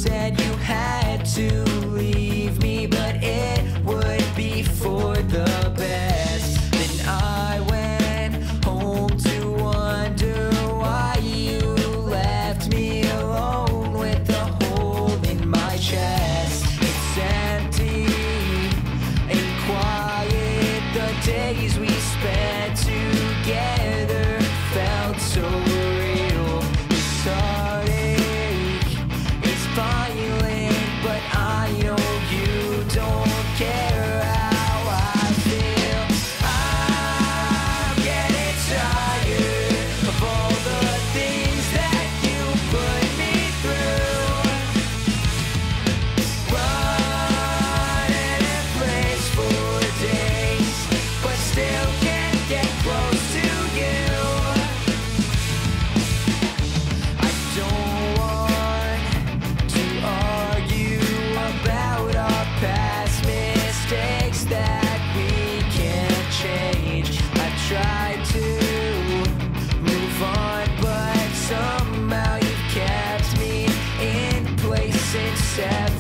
said you had to leave me, but it would be for the best. Then I went home to wonder why you left me alone with a hole in my chest. It's empty and quiet. The days we spent together felt so real. This heartache is violent, but I know you don't care how I feel. I'm getting tired of all the things that you put me through. Running in place for days, but still can't get close to you. I don't want to argue about our past mistakes that we can't change. I've tried to move on, but somehow you've kept me in place since 7